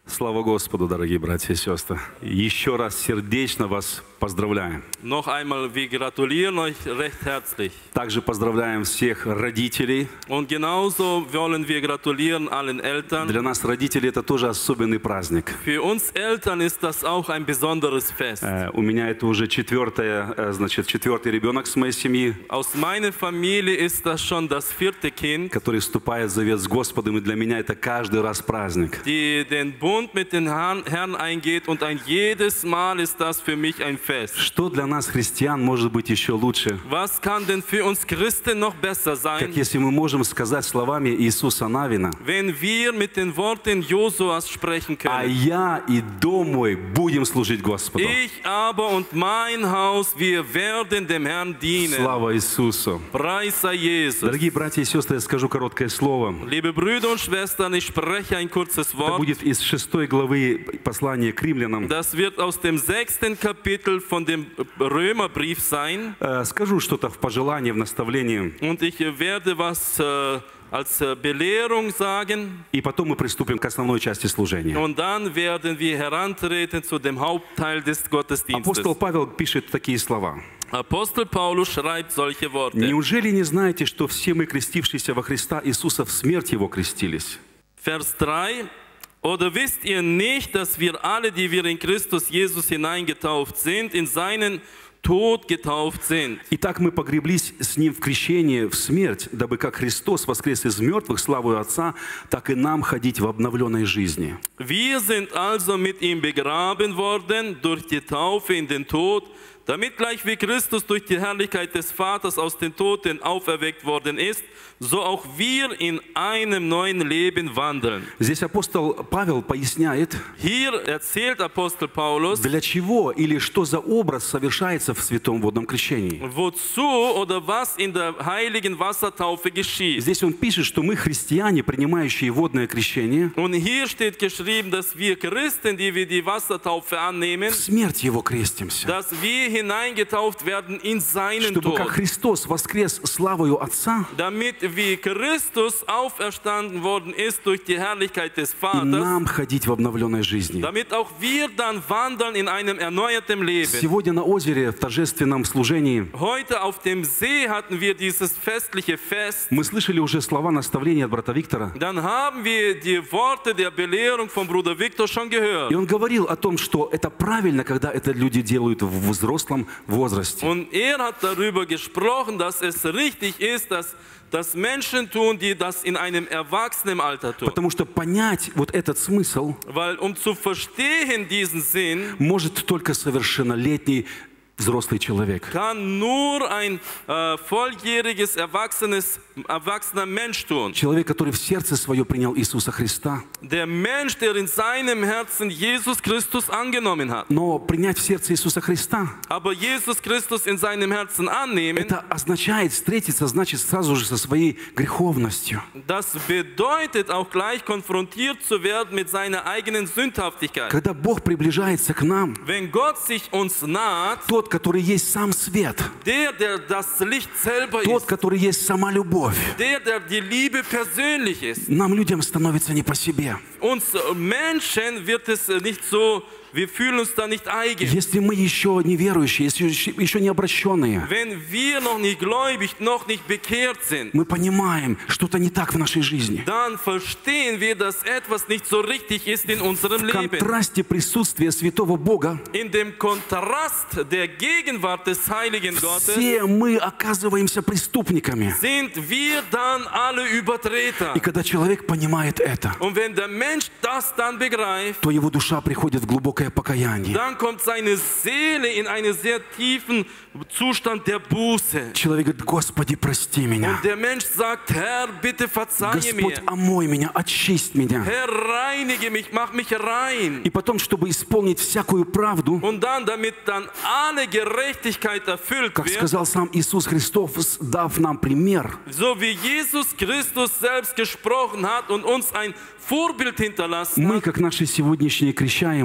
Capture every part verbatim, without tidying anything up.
Слава Господу, дорогие братья и сестры. Еще раз сердечно вас поздравляем. Noch einmal, wir gratulieren euch recht herzlich. Также поздравляем всех родителей. Und genauso wollen wir gratulieren allen Eltern. Для нас родители это тоже особенный праздник. Für uns Eltern ist das auch ein besonderes Fest. Äh, у меня это уже четвертое, äh, значит, четвертый ребенок с моей семьи, Aus meiner Familie ist das schon das vierte Kind, который вступает в завет с Господом, и для меня это каждый раз праздник. die den Bund mit dem Herrn, Herrn eingeht, und ein jedes Mal ist das für mich ein Fest. Что для нас, христиан, может быть еще лучше? Was kann denn für uns Christen noch besser Как sein, если мы можем сказать словами Иисуса Навина: wenn wir mit den Worten Josuas sprechen «А können? я и дом мой будем служить Господу». Ich aber und mein Haus, wir werden dem Herrn dienen. Слава Иисусу! Preis sei Jesus. Дорогие братья и сестры, я скажу короткое слово. Liebe Brüder und Schwestern, ich spreche ein kurzes Это Wort. будет из шестой главы послания к римлянам. Das wird aus dem sechsten Kapitel von dem Römerbrief sein. Э, Скажу что-то в пожелании, в наставлении, Und ich werde was äh, als äh, Belehrung sagen. и потом мы приступим к основной части служения. Und dann werden wir herantreten zu dem Hauptteil des Gottesdienstes. Апостол Павел пишет такие слова: Apostel Paulus schreibt solche Worte. «Неужели не знаете, что все мы, крестившиеся во Христа Иисуса, в смерть Его крестились?» Vers drei. Oder wisst ihr nicht, dass wir alle, die wir in Christus Jesus hineingetauft sind, in seinen Tod getauft sind? Итак, мы погреблись с Ним в крещении в смерть, дабы как Христос воскрес из мертвых славою Отца, так и нам ходить в обновленной жизни. Wir sind also mit ihm begraben worden durch die Taufe in den Tod, damit gleich wie Christus durch die Herrlichkeit des Vaters aus den Toten auferweckt worden ist, so auch wir in einem neuen Leben wandeln. Здесь апостол Павел поясняет, Hier erzählt Apostel Paulus, для чего или что за образ совершается в святом водном крещении. wozu oder was in der heiligen Wassertaufe geschieht. Здесь он пишет, что мы, христиане, принимающие водное крещение, Und hier steht geschrieben, dass wir Christen, die wir die Wassertaufe annehmen, в смерть Его крестимся. dass wir hineingetauft werden in seinen Чтобы как Tod. Христос воскрес славою Отца, Damit wie Christus auferstanden worden ist durch die Herrlichkeit des и Vaters, нам ходить в обновленной жизни. damit auch wir dann wandeln in einem erneuerten Leben. Сегодня на озере в торжественном служении Heute auf dem See hatten wir dieses festliche Fest. мы слышали уже слова наставления от брата Виктора. Dann haben wir die Worte der Belehrung von Bruder Viktor schon gehört. И он говорил о том, что это правильно, когда это люди делают в взрослом возрасте. Und er hat darüber gesprochen, dass es richtig ist, dass das Menschen tun, die das in einem Erwachsenenalter tun. Потому что понять вот этот смысл Weil um zu verstehen diesen Sinn, может только совершеннолетний взрослый человек. kann nur ein äh, volljähriges, erwachsenes, erwachsener Mensch tun. Человек, который в сердце свое принял Иисуса Христа. Der Mensch, der in seinem Herzen Jesus Christus angenommen hat. Но принять в сердце Иисуса Христа, Aber Jesus Christus in seinem Herzen annehmen, это означает встретиться, значит, сразу же со своей греховностью. das bedeutet auch gleich konfrontiert zu werden mit seiner eigenen Sündhaftigkeit. Когда Бог приближается к нам, Wenn Gott sich uns naht, тот, который есть сам свет, der, der das Licht selber тот, ist, который есть сама любовь, der, der die Liebe persönlich ist, нам, людям, становится не по себе. uns Menschen wird es nicht so, wir fühlen uns da nicht eigen. Если мы еще не верующие, если еще не обращенные, Wenn wir noch nicht gläubig, noch nicht bekehrt sind, мы понимаем, что-то не так в нашей жизни. dann verstehen wir, dass etwas nicht so richtig ist in unserem В Leben. контрасте присутствия святого Бога In dem Kontrast der Gegenwart des Heiligen Gottes все мы оказываемся преступниками. sind wir dann alle Übertreter. И когда человек понимает это, Und wenn der Mensch das dann begreift, то его душа приходит в глубокое покаяние. dann kommt seine Seele in einen sehr tiefen Zustand der Buße. Человек говорит: Господи, прости меня. Und der Mensch sagt, Herr, bitte verzeihe Господь, mir. омой меня, очисть меня. Herr, reinige mich, mach mich rein. И потом, чтобы исполнить всякую правду, Und dann, damit dann alle Gerechtigkeit erfüllt как wird, сказал сам Иисус Христос, дав нам пример, so wie Jesus Christus selbst gesprochen hat und uns ein Vorbild hinterlassen мы, hat. как наши сегодняшние крещаемые,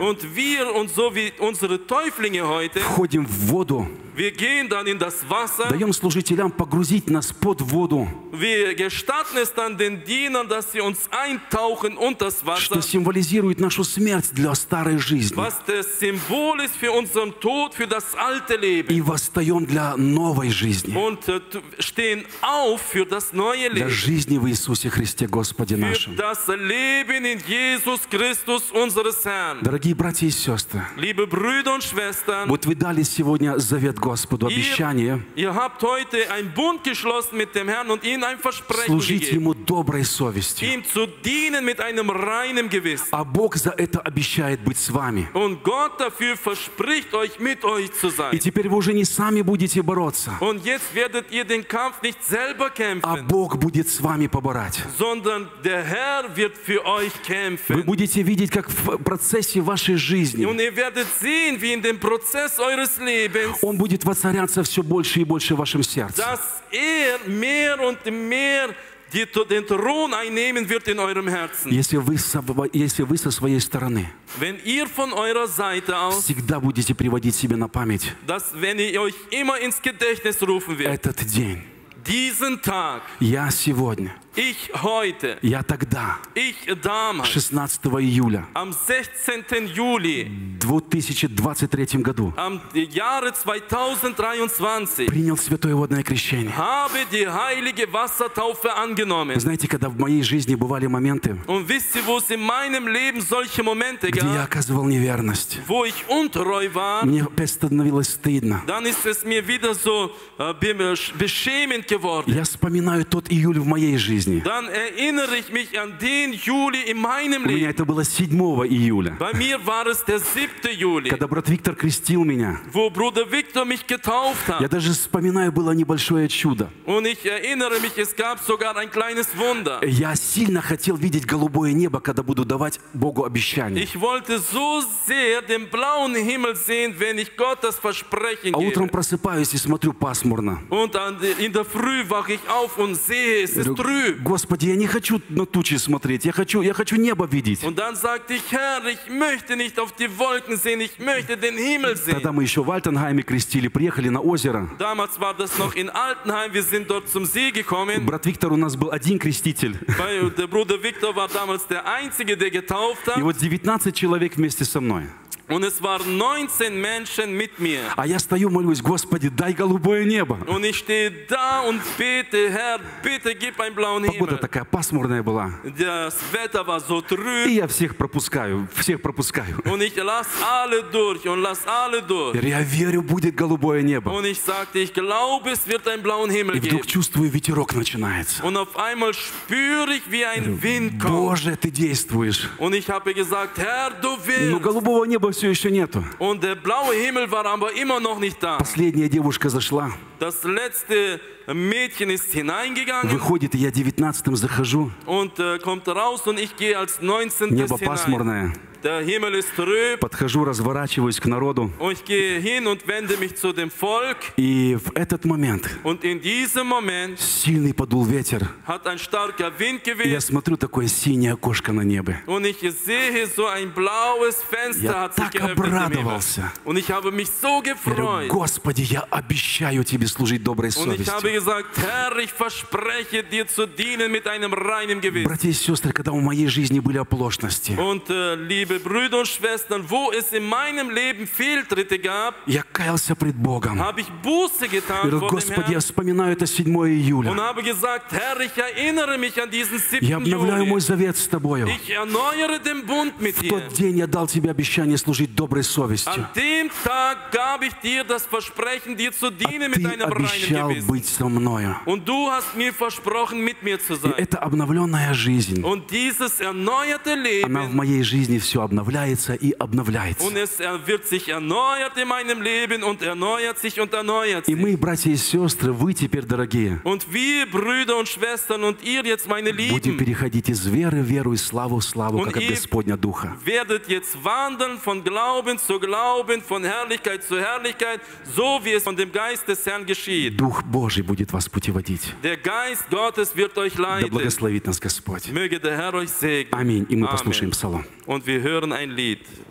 Und wir und so wie unsere Täuflinge heute, входим в воду, wir gehen dann in das Wasser. даем служителям погрузить нас под воду, Wir gestatten es dann den Dienern, dass sie uns eintauchen unter das Wasser, что символизирует нашу смерть для старой жизни. was das Symbol ist für unseren Tod, für das alte Leben. И восстаем для новой жизни, Und äh, stehen auf für das neue для Leben, жизни в Иисусе Христе Господе für нашем. das Leben in Jesus Christus, unseres Herrn. Дорогие братья и сестры, Liebe Brüder und Schwestern, вот вы дали сегодня завет Господу, обещание ihr habt heute einen Bund geschlossen mit dem Herrn und ihm ein Versprechen служить gegeben, Ему доброй совестью. ihm zu dienen mit einem reinen Gewissen. А Бог за это обещает быть с вами. Und Gott dafür verspricht euch, mit euch zu И sein. теперь вы уже не сами будете бороться, Und jetzt werdet ihr den Kampf nicht selber а kämpfen, Бог будет с вами поборать. sondern der Herr wird für euch Вы kämpfen. будете видеть, как в процессе вашей жизни Und ihr werdet sehen, wie in dem Prozess eures Lebens, Он будет воцаряться все больше и больше в вашем сердце. dass er mehr und mehr die, den Thron einnehmen wird in eurem Herzen. Если вы, со- если вы со своей стороны Wenn ihr von eurer Seite aus, всегда будете приводить себе на память dass wenn ihr euch immer ins Gedächtnis rufen wird, этот день, diesen Tag, я сегодня, ich heute, я тогда, ich damals, шестнадцатого июля am sechzehnten Juli, в две тысячи двадцать третьем году am Jahre zweitausenddreiundzwanzig, принял святое водное крещение. habe die heilige Wassertaufe angenommen. Вы знаете, когда в моей жизни бывали моменты, Und wisst ihr, wo es in meinem Leben solche Momente где я gab, оказывал неверность, wo ich untreu war, мне опять становилось стыдно. dann ist es mir wieder so äh, be- beschämend geworden. Я вспоминаю тот июль в моей жизни. Dann erinnere ich mich an den Juli in meinem У меня Leben. это было седьмого июля, Bei mir war es der siebte Juli, когда брат Виктор крестил меня. wo Bruder Viktor mich getauft Я hat. даже вспоминаю, было небольшое чудо. Und ich erinnere mich, es gab sogar ein kleines Wunder. Я сильно хотел видеть голубое небо, когда буду давать Богу обещание. Ich wollte so sehr den blauen Himmel sehen, wenn ich Gott das Versprechen А утром gebe. просыпаюсь и смотрю пасмурно. Und an, in der Früh wache ich auf und sehe, es ist Говорю, trüb. Господи, я не хочу на тучи смотреть, я хочу, я хочу небо видеть. Und dann sagte ich, Herr, ich möchte nicht auf die Wolken sehen, ich möchte den Himmel Тогда sehen. мы еще в Альтенгайме крестили, приехали на озеро. Damals war das noch in Altenheim, wir sind dort zum See gekommen. Брат Виктор у нас был один креститель. Weil der Bruder Viktor war damals der Einzige, der getauft И hat. вот девятнадцать человек вместе со мной. Und es waren neunzehn Menschen mit mir. А я стою, молюсь, Господи, дай голубое небо. Und ich stehe da und bete, Herr, bitte gib einen blauen Погода Himmel. такая пасмурная была. Das Wetter war so И trüb. я всех пропускаю, всех пропускаю. Und ich lass alle durch und lass alle durch. Я верю, будет голубое небо. Und ich sagte, ich glaube, es wird einen blauen Himmel И вдруг geben. чувствую, ветерок начинается. Und auf einmal spüre ich, wie ein Wind kommt. Боже, ты действуешь. Und ich habe gesagt, Herr, du Но willst. голубого неба все еще нету. Und der blaue Himmel war aber immer noch nicht da. Последняя девушка зашла, Das letzte Mädchen ist hineingegangen выходит, и я девятнадцатым захожу. und äh, kommt raus und ich gehe als neunzehntes Небо hinein. пасмурное. Der Himmel ist trüb Подхожу, разворачиваюсь к народу. und ich gehe hin und wende mich zu dem Volk. И в этот момент Und in diesem Moment сильный подул ветер. hat ein starker Wind И я geweht смотрю, такое синее окошко на небе. und ich sehe so ein blaues Fenster Я hat sich так geöffnet im Himmel. обрадовался. Und ich habe mich so Я говорю, gefreut. Господи, я обещаю тебе служить доброй Und ich habe совестью. gesagt, Herr, ich verspreche dir zu dienen mit einem reinen Gewissen. Братья и сестры, когда в моей жизни были оплошности, Und äh, liebe Brüder und Schwestern, wo es in meinem Leben Fehltritte gab, я каялся пред Богом. habe ich Buße Я getan говорю, vor dem Господи, я Herrn вспоминаю это седьмое июля. und habe gesagt, Herr, ich erinnere mich an diesen Я siebten обновляю мой Juli. завет с Тобою. Ich erneuere den Bund mit В dir. тот день я дал тебе обещание служить доброй совестью. An dem Tag gab ich dir das Versprechen, dir zu А dienen mit ты einem reinen обещал Gewissen. быть со мною. Und du hast mir versprochen, mit mir zu И sein. эта обновленная жизнь, Und dieses erneuerte она в Leben, моей жизни все обновляется и обновляется. und es er- wird sich erneuert in meinem Leben und erneuert sich und erneuert И sich. мы, братья и сестры, вы теперь, дорогие, Und wir, Brüder und Schwestern und ihr jetzt, meine будем Lieben, переходить из веры в веру и славу в славу, Und как от ihr- Господня Духа. werdet jetzt wandern von Glauben zu Glauben, von Herrlichkeit zu Herrlichkeit, so wie es von dem Geist des Herrn geschieht. Дух Божий будет вас путеводить. Der Geist Gottes wird euch Да leiten. благословит нас Господь. Möge der Herr euch segnen. Аминь. И мы Amen. послушаем псалом. Und wir hören ein Lied.